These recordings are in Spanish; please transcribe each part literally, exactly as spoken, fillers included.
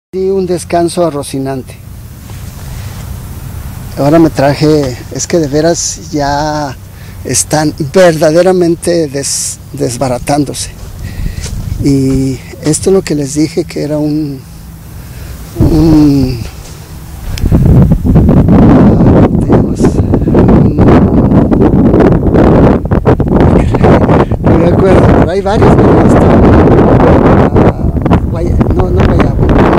Di un descanso a Rocinante. Ahora me traje, es que de veras ya están verdaderamente des, desbaratándose. Y esto es lo que les dije, que era un, un, digamos, un no me acuerdo, pero hay varios. Vaya, no, no vaya.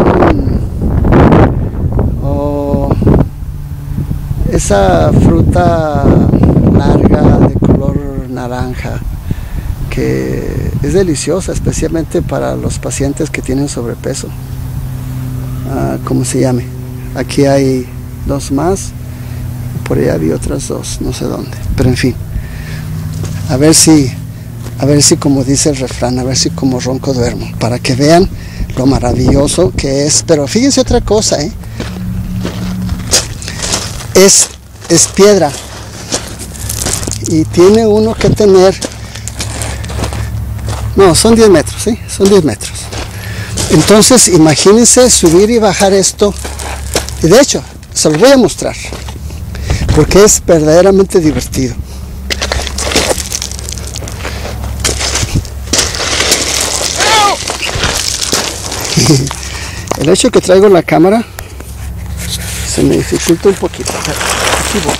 Esa fruta larga de color naranja que es deliciosa, especialmente para los pacientes que tienen sobrepeso. Ah, ¿cómo se llame? Aquí hay dos más, por ahí había otras dos, no sé dónde, pero en fin, a ver si a ver si como dice el refrán, a ver si como ronco duermo, para que vean lo maravilloso que es. Pero fíjense otra cosa, ¿eh? Es, es piedra y tiene uno que tener, no, son diez metros, ¿sí? Son diez metros. Entonces imagínense subir y bajar esto, y de hecho se los voy a mostrar porque es verdaderamente divertido. El hecho de que traigo la cámara se me dificulta un poquito, pero aquí voy.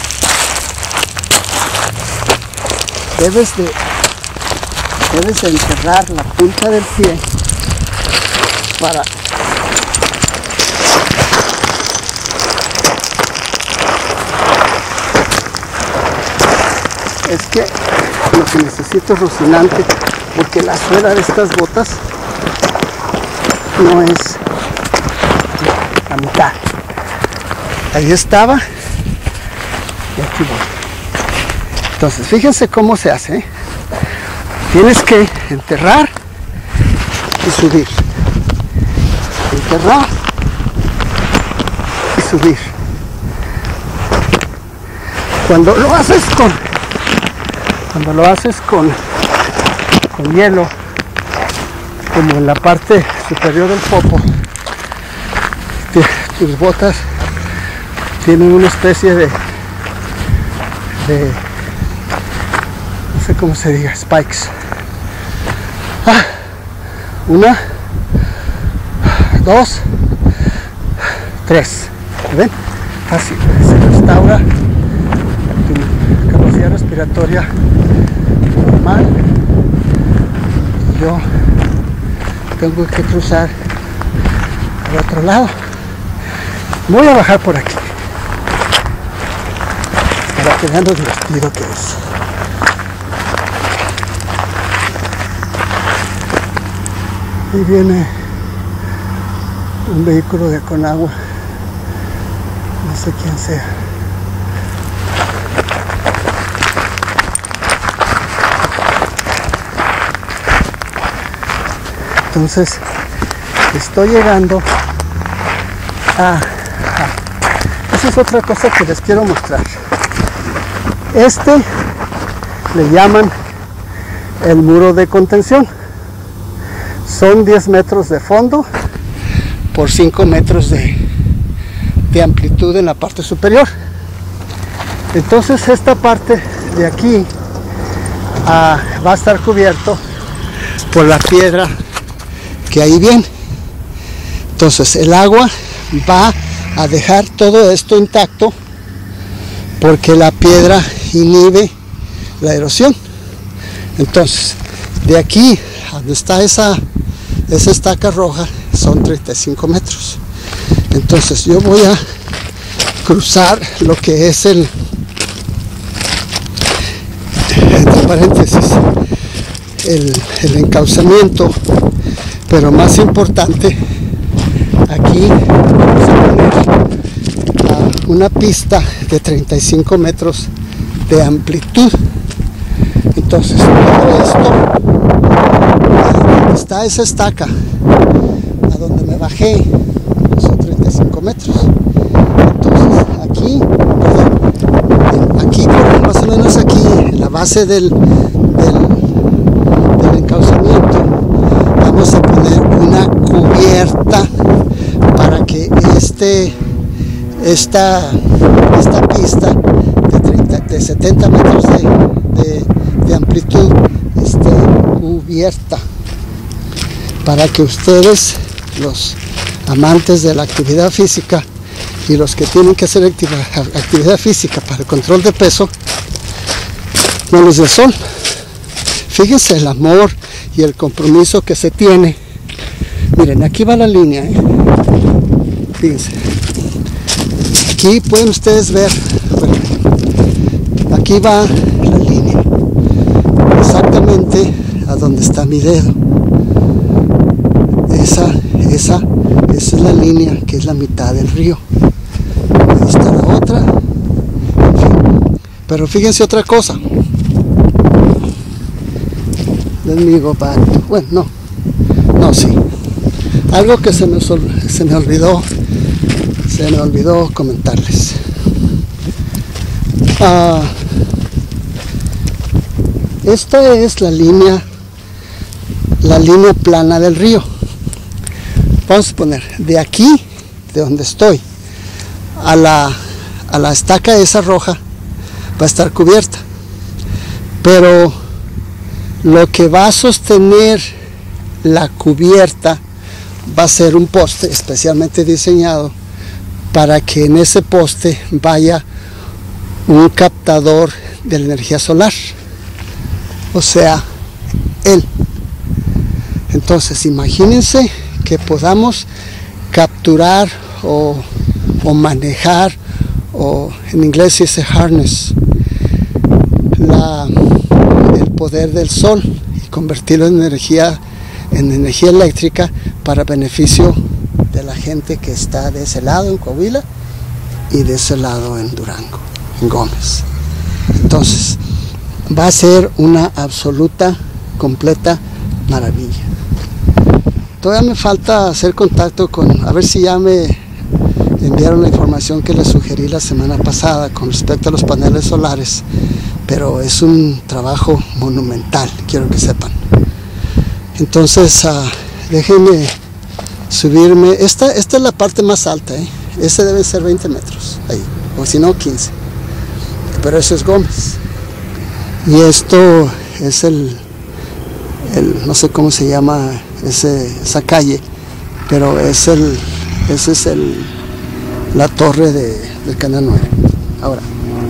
Debes de, debes de enterrar la punta del pie para es que lo que necesito es Rocinante, porque la suela de estas botas no es la mitad. Ahí estaba y aquí voy. Entonces fíjense cómo se hace, ¿eh? Tienes que enterrar y subir, enterrar y subir. Cuando lo haces con cuando lo haces con con hielo, como en la parte superior del popo, tus botas tienen una especie de, de no sé cómo se diga, spikes. Ah, una, dos, tres. ¿Ven? Fácil. Se restaura tu capacidad respiratoria normal. Yo tengo que cruzar al otro lado. Voy a bajar por aquí para que vean lo divertido que es. Ahí viene un vehículo de Conagua, no sé quién sea. Entonces estoy llegando a, a esa es otra cosa que les quiero mostrar. Este le llaman el muro de contención. Son diez metros de fondo por cinco metros de, de amplitud en la parte superior. Entonces esta parte de aquí ah, va a estar cubierto por la piedra que ahí viene. Entonces el agua va a dejar todo esto intacto porque la piedra inhibe la erosión. Entonces de aquí a donde está esa, esa estaca roja son treinta y cinco metros. Entonces yo voy a cruzar lo que es el, entre paréntesis, el, el encauzamiento, pero más importante, aquí vamos a poner uh, una pista de treinta y cinco metros de amplitud. Entonces todo esto, donde está esa estaca, a donde me bajé, son treinta y cinco metros. Entonces aquí, perdón, aquí más o menos aquí, en la base del, del, del encauzamiento, vamos a poner una cubierta este, esta, esta pista de, treinta, de setenta metros de, de, de amplitud esté cubierta, para que ustedes, los amantes de la actividad física y los que tienen que hacer actividad, actividad física para el control de peso, no les dé sol. Fíjense el amor y el compromiso que se tiene. Miren, aquí va la línea, ¿eh? Fíjense. Aquí pueden ustedes ver, bueno, aquí va la línea, exactamente a donde está mi dedo. Esa, esa, esa es la línea que es la mitad del río. Ahí está la otra. En fin. Pero fíjense otra cosa. Let me go back. Bueno, no, no, sí. Algo que se me, se me olvidó, se me olvidó comentarles. Uh, esta es la línea, la línea plana del río. Vamos a poner de aquí, de donde estoy, a la, a la estaca esa roja, va a estar cubierta. Pero lo que va a sostener la cubierta va a ser un poste especialmente diseñado para que en ese poste vaya un captador de la energía solar, o sea, él. Entonces imagínense que podamos capturar o, o manejar, o en inglés se dice harness, la, el poder del sol y convertirlo en energía, en energía eléctrica para beneficio de la gente que está de ese lado en Coahuila y de ese lado en Durango, en Gómez. Entonces va a ser una absoluta, completa maravilla. Todavía me falta hacer contacto con, a ver si ya me enviaron la información que les sugerí la semana pasada con respecto a los paneles solares, pero es un trabajo monumental, quiero que sepan. Entonces uh, déjenme subirme. Esta, esta es la parte más alta, ¿eh? Ese debe ser veinte metros, ahí, o si no quince, pero eso es Gómez. Y esto es el, el no sé cómo se llama ese, esa calle, pero es el, ese es el, la torre de, del Canal nueve. Ahora,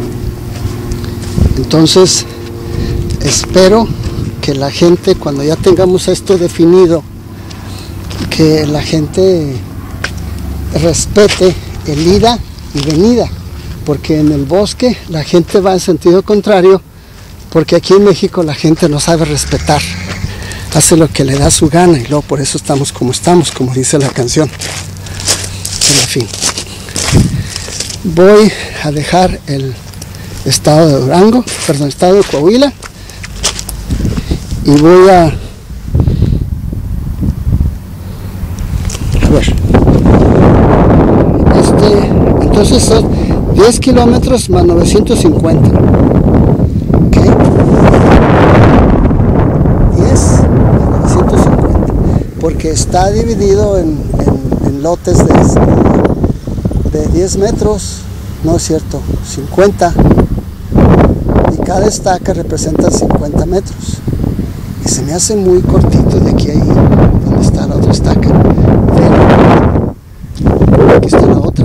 entonces espero que la gente, cuando ya tengamos esto definido, que la gente respete el ida y venida, porque en el bosque la gente va en sentido contrario, porque aquí en México la gente no sabe respetar, hace lo que le da su gana y luego por eso estamos como estamos, como dice la canción. Pero en fin, voy a dejar el estado de Durango, perdón, estado de Coahuila, y voy a a ver este, entonces son diez kilómetros más novecientos cincuenta, ¿ok? diez más novecientos cincuenta, porque está dividido en, en, en lotes de, de diez metros, no es cierto, cincuenta, y cada estaca representa cincuenta metros. Y se me hace muy cortito de aquí a ahí, donde está la otra estaca. Pero aquí está la otra.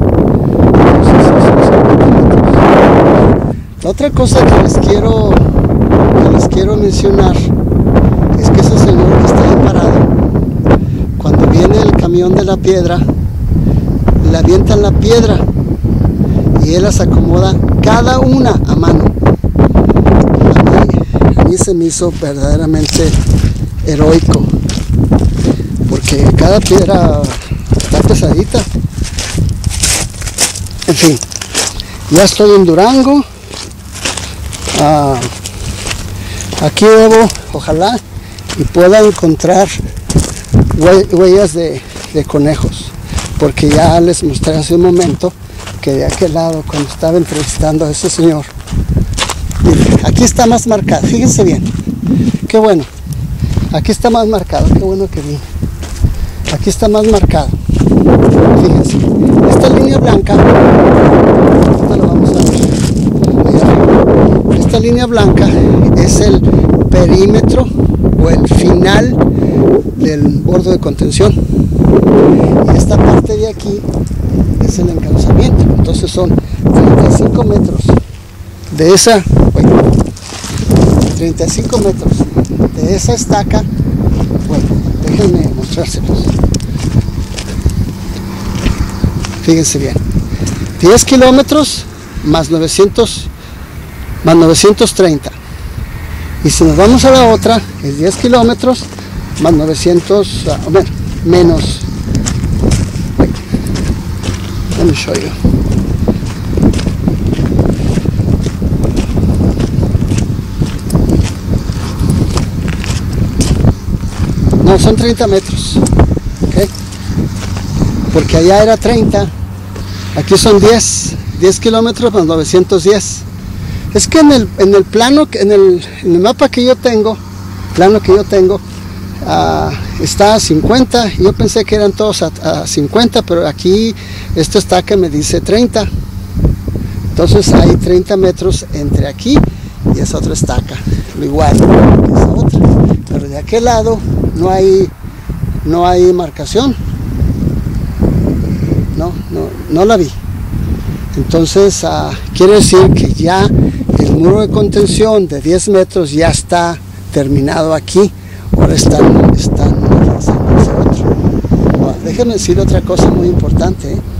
La otra cosa que les quiero, que les quiero mencionar es que ese señor que está ahí parado, cuando viene el camión de la piedra, le avientan la piedra y él las acomoda cada una a mano. A mí se me hizo verdaderamente heroico, porque cada piedra está pesadita. En fin, ya estoy en Durango. Ah, aquí debo, ojalá, y pueda encontrar huellas de, de conejos, porque ya les mostré hace un momento que de aquel lado, cuando estaba entrevistando a ese señor, aquí está más marcado, fíjense bien, qué bueno, aquí está más marcado, qué bueno que vi, aquí está más marcado, Fíjense, esta línea blanca, ahorita lo vamos a ver, ahí arriba. Esta línea blanca es el perímetro o el final del borde de contención, y esta parte de aquí es el encalzamiento. Entonces son treinta y cinco metros de esa, bueno, treinta y cinco metros de esa estaca. Bueno, déjenme mostrárselos. Fíjense bien, diez kilómetros más novecientos más novecientos treinta, y si nos vamos a la otra es diez kilómetros más novecientos, uh, bueno, menos, wait, let me show you. No, son treinta metros, ¿okay? Porque allá era treinta, aquí son diez, diez kilómetros más novecientos diez. Es que en el, en el plano, en el, en el mapa que yo tengo, plano que yo tengo, uh, está a cincuenta. Yo pensé que eran todos a, a cincuenta, pero aquí esto está que me dice treinta. Entonces hay treinta metros entre aquí y esa otra estaca, lo igual que esa otra. Pero de aquel lado no hay, no hay marcación. No, no, no la vi. Entonces uh, quiere decir que ya el muro de contención de diez metros ya está terminado aquí. Ahora están, están lanzando ese otro. Uh, déjenme decir otra cosa muy importante. ¿eh?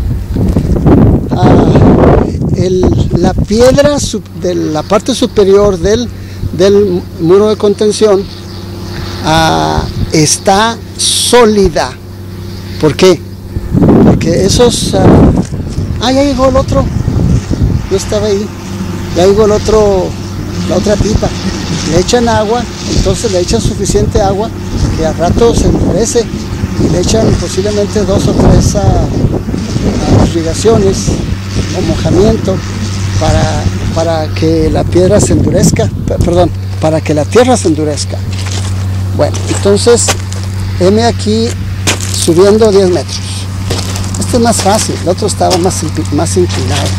Uh, el, la piedra de la parte superior del, del muro de contención uh, está sólida. ¿Por qué? Porque esos... Uh, ah, ya llegó el otro. Yo estaba ahí. Ya llegó el otro, la otra pipa. Le echan agua, entonces le echan suficiente agua que al rato se endurece, y le echan posiblemente dos o tres uh, uh, irrigaciones o mojamiento para, para que la piedra se endurezca, perdón, para que la tierra se endurezca. Bueno, entonces heme aquí subiendo diez metros. Este es más fácil, el otro estaba más, más inclinado.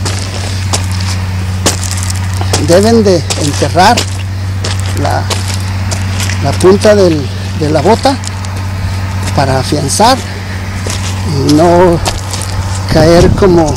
Deben de enterrar la, la punta del, de la bota para afianzar y no caer como,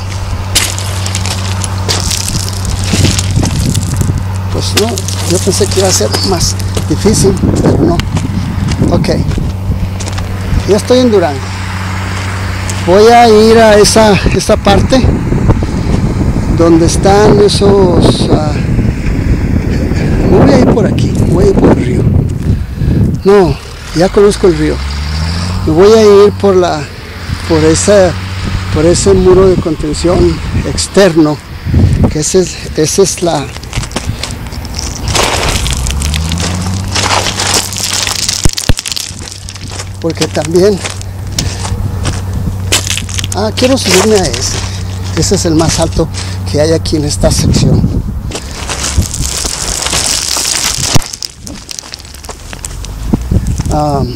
pues no, yo pensé que iba a ser más difícil, pero no. Ok, ya estoy en Durango. Voy a ir a esa, esa parte donde están esos... Uh, voy a ir por aquí, voy a ir por el río. No, ya conozco el río. Me voy a ir por la, por esa, por ese muro de contención externo, que ese es, esa es la... Porque también... Ah, quiero subirme a ese. Ese es el más alto que hay aquí en esta sección. Um,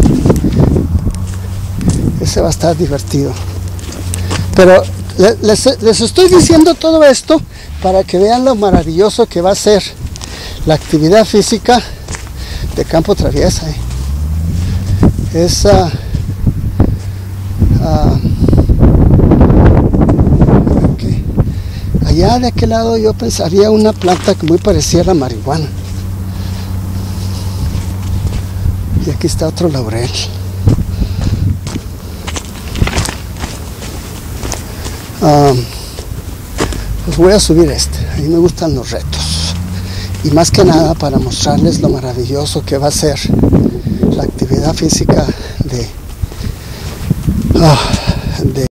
ese va a estar divertido. Pero les, les estoy diciendo todo esto para que vean lo maravilloso que va a ser la actividad física de campo traviesa. ¿eh? Es... Uh, uh, allá de aquel lado yo pensaría una planta que muy parecía a la marihuana. Y aquí está otro laurel. Um, pues voy a subir este. A mí me gustan los retos. Y más que nada para mostrarles lo maravilloso que va a ser la actividad física de... Uh, de